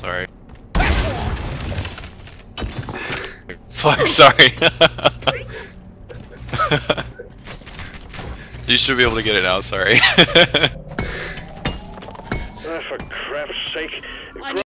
Sorry. Fuck, sorry. You should be able to get it now, sorry. For crap's sake.